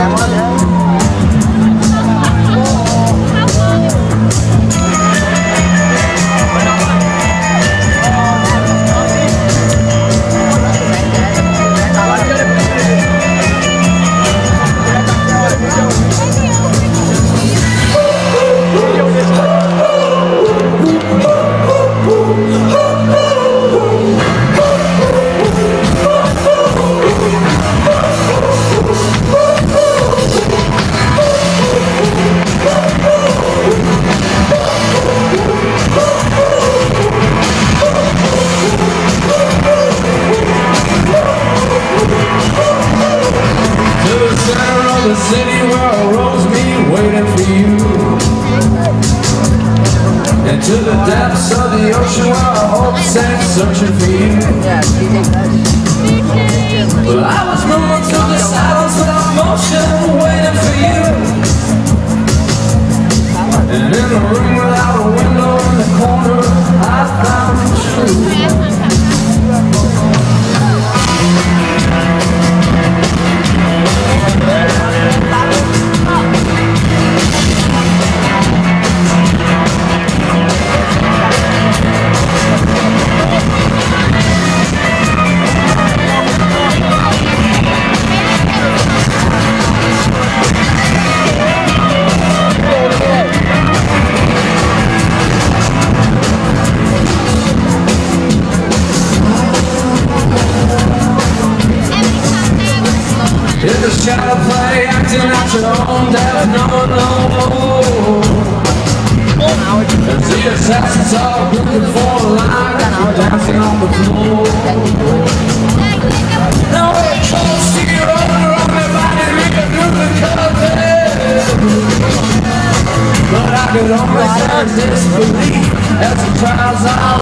The city where I rose me waiting for you, and to the depths of the ocean where I hope sank searching for you. But I was moving through the silence without motion waiting for you, and in the room without a window in the corner I found the truth. In the shadow play, acting out your own death, no. As the assassins are looking for a line, we're dancing on the floor. Now we're close to your owner, everybody leaving through the curtain. But I could only stand disbelief as the crowds are